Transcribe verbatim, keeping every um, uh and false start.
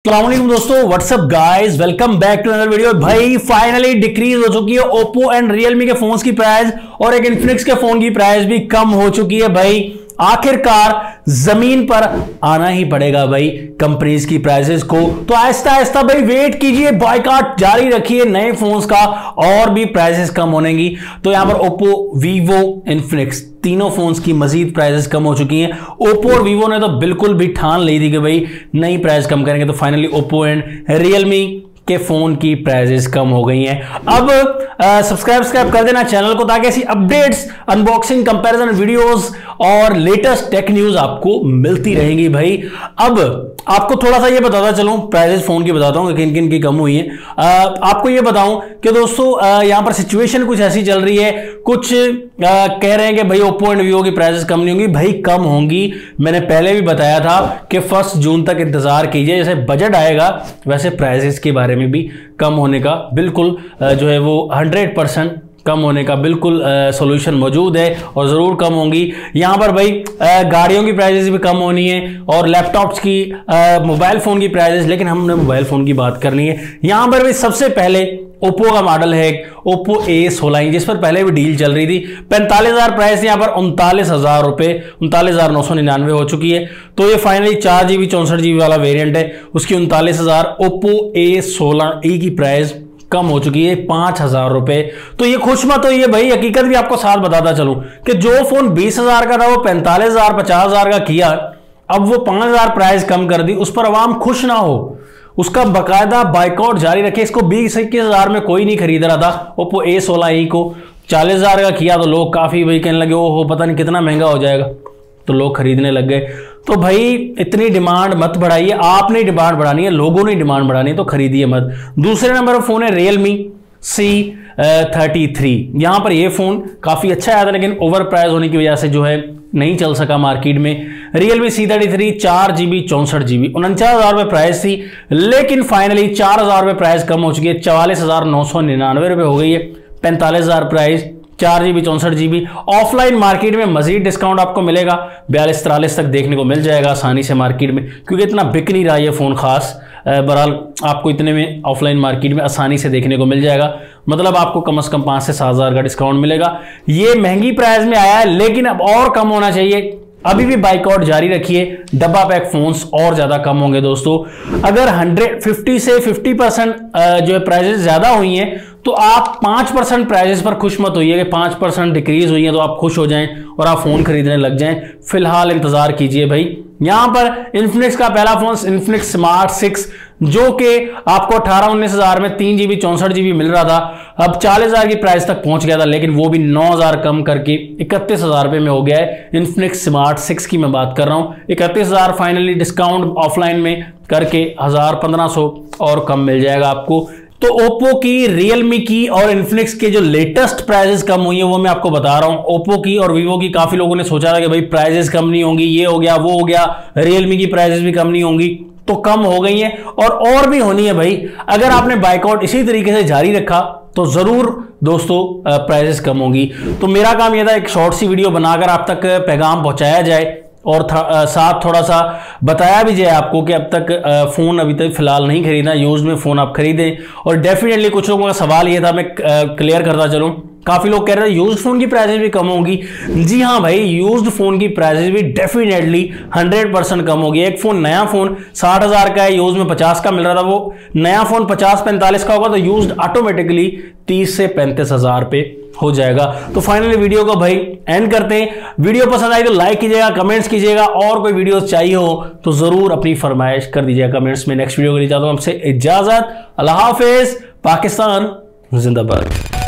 अस्सलाम वालेकुम दोस्तों, what's up guys, welcome back to another video. भाई फाइनली डिक्रीज हो चुकी है ओप्पो एंड रियलमी के फोन्स की प्राइस और एक इन्फिनिक्स के फोन की प्राइस भी कम हो चुकी है। भाई आखिरकार जमीन पर आना ही पड़ेगा भाई कंपनीज की प्राइसेस को, तो आहिस्ता आहिस्ता भाई वेट कीजिए, बॉयकॉट जारी रखिए नए फोन्स का और भी प्राइसेस कम होने की। तो यहां पर ओप्पो, वीवो, इन्फिनिक्स तीनों फोन्स की मजीद प्राइसेस कम हो चुकी हैं। ओप्पो और वीवो ने तो बिल्कुल भी ठान ली थी कि भाई नई प्राइस कम करेंगे, तो फाइनली ओप्पो एंड रियलमी के फोन की प्राइसेस कम हो गई हैं। अब सब्सक्राइब सब्सक्राइब कर देना चैनल को, ताकि ऐसी अपडेट्स, अनबॉक्सिंग, कंपैरिजन वीडियोस और लेटेस्ट टेक न्यूज आपको मिलती रहेंगी। भाई अब आपको थोड़ा सा ये बताता चलूं, प्राइसेस फोन की बताता हूं किन किन की कम हुई है। आ, आपको ये बताऊं कि दोस्तों यहां पर सिचुएशन कुछ ऐसी चल रही है, कुछ आ, कह रहे हैं कि भाई ओप्पो एंड वीवो की प्राइसेस कम नहीं होंगी। भाई कम होंगी, मैंने पहले भी बताया था कि फर्स्ट जून तक इंतजार कीजिए, जैसे बजट आएगा वैसे प्राइसेस के बारे में भी कम होने का बिल्कुल जो है वो हंड्रेड परसेंट कम होने का बिल्कुल सॉल्यूशन मौजूद है और ज़रूर कम होंगी। यहाँ पर भाई आ, गाड़ियों की प्राइसेस भी कम होनी है और लैपटॉप्स की, मोबाइल फ़ोन की प्राइसेस, लेकिन हमने मोबाइल फ़ोन की बात करनी है। यहाँ पर भाई सबसे पहले ओप्पो का मॉडल है ओप्पो ए सोलह, जिस पर पहले भी डील चल रही थी। पैंतालीस हज़ार प्राइस यहाँ पर उनतालीस हज़ार रुपये उनतालीस हज़ार नौ सौ निन्यानवे हो चुकी है। तो ये फाइनली चार जी बी चौंसठ जी बी वाला वेरियंट है, उसकी उनतालीस हज़ार ओप्पो ए सोलह ई की प्राइस कम हो चुकी है पांच हजार रुपए। तो ये खुश मत होइए भाई, हकीकत भी आपको साथ बताता चलूं कि जो फोन बीस हजार का था वो पैंतालीस हजार पचास हजार का किया, अब वो पांच हजार प्राइस कम कर दी, उस पर अवाम खुश ना हो, उसका बकायदा बाइकआउट जारी रखे। इसको बीस इक्कीस हजार में कोई नहीं खरीद रहा था। ओप्पो ए सोलह ई को चालीस हजार का किया तो लोग काफी भाई कहने लगे ओ हो पता नहीं कितना महंगा हो जाएगा, तो लोग खरीदने लग गए। तो भाई इतनी डिमांड मत बढ़ाइए, आपने डिमांड बढ़ानी है, लोगों ने डिमांड बढ़ानी है, तो खरीदिए मत। दूसरे नंबर पर फोन है रियलमी सी थर्टी थ्री। यहां पर यह फोन काफी अच्छा आया था, लेकिन ओवर प्राइस होने की वजह से जो है नहीं चल सका मार्केट में। रियलमी सी थर्टी थ्री चार जी बी चौंसठ जी बी उनचास हजार रुपये प्राइस थी, लेकिन फाइनली चार हजार रुपये प्राइस कम हो चुकी है, चवालीस हजार नौ सौ निन्यानवे रुपये हो गई है। पैंतालीस हजार प्राइस, चार जी बी चौंसठ जी बी। ऑफलाइन मार्केट में मजीद डिस्काउंट आपको मिलेगा, बयालीस तिरालीस तक देखने को मिल जाएगा आसानी से मार्केट में, क्योंकि इतना बिक नहीं रहा ये फ़ोन खास। बहरहाल आपको इतने में ऑफलाइन मार्केट में आसानी से देखने को मिल जाएगा, मतलब आपको कम से कम पाँच से सात हज़ार का डिस्काउंट मिलेगा। ये महंगी प्राइस में आया है, लेकिन अब और कम होना चाहिए। अभी भी बाइकआउट जारी रखिए, डब्बा पैक फोन्स और ज्यादा कम होंगे दोस्तों। अगर हंड्रेड फिफ्टी से फिफ्टी परसेंट जो है प्राइसेस ज्यादा हुई हैं, तो आप पांच परसेंट प्राइसेस पर खुश मत होइए कि पांच परसेंट डिक्रीज हुई है तो आप खुश हो जाएं और आप फोन खरीदने लग जाएं। फिलहाल इंतजार कीजिए भाई। यहां पर इन्फिनिक्स का पहला फोन इन्फिनिक्स स्मार्ट सिक्स, जो कि आपको अठारह उन्नीस हजार में तीन जीबी चौंसठ जीबी मिल रहा था, अब चालीस हजार की प्राइस तक पहुंच गया था, लेकिन वो भी नौ हजार कम करके इकतीस हजार रुपये में हो गया है। इन्फिनिक्स स्मार्ट सिक्स की मैं बात कर रहा हूं, इकतीस हजार फाइनली डिस्काउंट ऑफलाइन में करके हजार पंद्रह सौ और कम मिल जाएगा आपको। तो ओप्पो की, रियलमी की और इन्फिनिक्स के जो लेटेस्ट प्राइसेस कम हुई है वो मैं आपको बता रहा हूं। ओप्पो की और वीवो की काफी लोगों ने सोचा था कि भाई प्राइसेस कम नहीं होंगी, ये हो गया वो हो गया, रियलमी की प्राइसेस भी कम नहीं होंगी, तो कम हो गई है और और भी होनी है भाई। अगर आपने बाइकआउट इसी तरीके से जारी रखा तो जरूर दोस्तों प्राइसेस कम होंगी। तो मेरा काम यह था एक शॉर्ट सी वीडियो बनाकर आप तक पैगाम पहुंचाया जाए और था, साथ थोड़ा सा बताया भी जाए आपको कि अब तक फ़ोन अभी तक फिलहाल नहीं खरीदना, यूज़ में फ़ोन आप खरीदें। और डेफिनेटली कुछ लोगों का सवाल ये था, मैं क्लियर करता चलूँ, काफ़ी लोग कह रहे हैं यूज्ड फ़ोन की प्राइसेस भी कम होंगी। जी हाँ भाई, यूज्ड फ़ोन की प्राइसेस भी डेफिनेटली हंड्रेड परसेंट कम होगी। एक फ़ोन, नया फ़ोन साठ हज़ार का है, यूज में पचास का मिल रहा था, वो नया फ़ोन पचास पैंतालीस का होगा तो यूज्ड ऑटोमेटिकली तीस से पैंतीस हज़ार पे हो जाएगा। तो फाइनली वीडियो को भाई एंड करते हैं। वीडियो पसंद आई तो लाइक कीजिएगा, कमेंट्स कीजिएगा, और कोई वीडियो चाहिए हो तो जरूर अपनी फरमाइश कर दीजिएगा कमेंट्स में। नेक्स्ट वीडियो के लिए चाहता हूं आपसे इजाजत। अल्लाह हाफिज, पाकिस्तान जिंदाबाद।